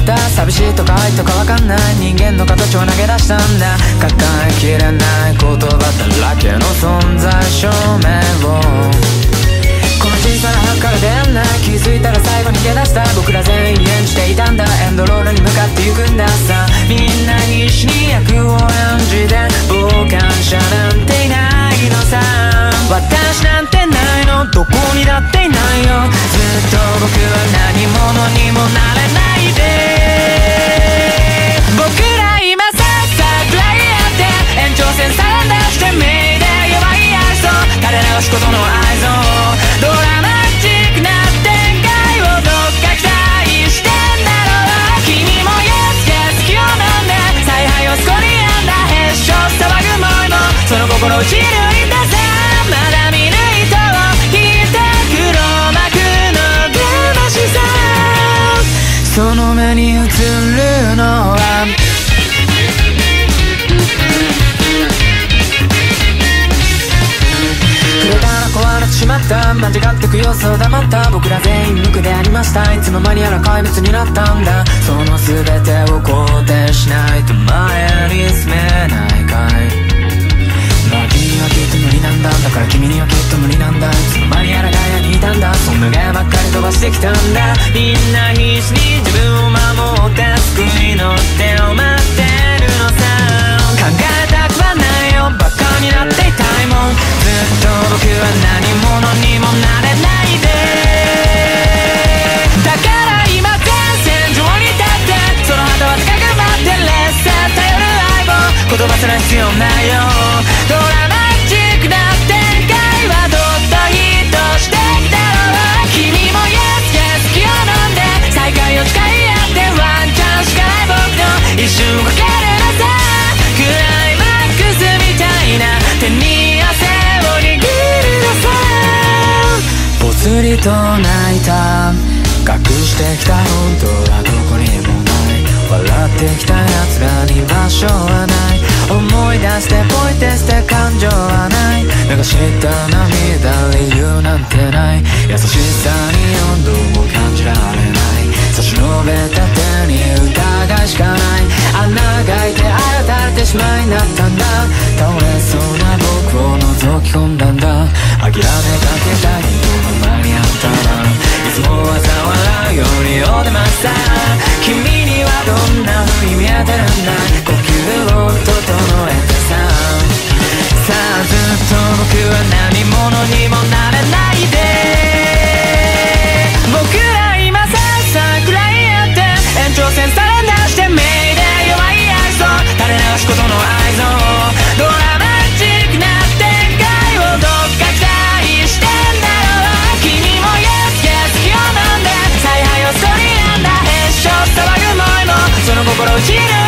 った寂しいとか愛とかわかんない人間の形を投げ出したんだ。抱えきれない言葉だらけの存在証明をこの小さな箱から出会んない気づいたら最後に逃げ出した僕ら全員演じていたんだ。エンドロールに向かって行くんださ。みんな必死に役を演じて傍観者なんていないのさ。私なんてないのどこにだっていないよ。ずっと僕は何者にもなれないで。僕ら今さっさくらいやって延長線サランダーしてメイで弱い愛想垂れ流しことの愛想ドラマチックな展開をどっか期待してんだろう。君もイエスイエス気を飲んで采配をスコリアンだへっしょ騒ぐもいもその心打ち抜いたさ。まだ見ぬ糸を引いた黒幕の魂さ。その目に映るのはくれたら壊れてしまった間違ってく様子を黙った僕ら全員無垢でありました。いつの間にやら怪物になったんだ。その全てを肯定しないと前に進めないかい。君にはきっと無理なんだ。だから君にはきっと無理なんだ。いつの間にやらガヤにいたんだ。そんなガヤばっかり飛ばしてきたんだ。みんな必死に自分を守って救いの手を待ってるのさ。考えたくはないよバカになっていたいもん。ずっと僕は何者にもなれないで。だから今前線上に立ってその旗は高く舞って劣勢頼る相棒言葉すら必要ないよ。ドラマチックな展開はどっとヒットしてきたろう。君もイエスイエス気を飲んで再会を誓い合ってワンチャンしかない僕の一瞬をかけるのさ。クライマックスみたいな手に汗を握るのさ。ぽつりと泣いた隠してきた本当はどこにもない笑ってきた奴らに場所はない思い出してポイってして感情はない流した涙理由なんてない優しさに温度も感じられない差し伸べた手に疑いしかない穴が開いてあやたれてしまいなったんだ倒れそうな僕を覗き込んだんだ諦めかけた人の前にあったないつもは笑うようにお出ました君にはどんな風に見えてるんだ呼吸を整えてささあずっと僕は何者にもなれないで僕ら今さっさくらいやって延長線サランダーしてメイで弱い愛想垂れ流しことの愛想ドラマチックな展開をどっか期待してんだろう君もイエスイエス気を飲んで采配をスコリアンだへっしょ騒ぐもいもその心打ち抜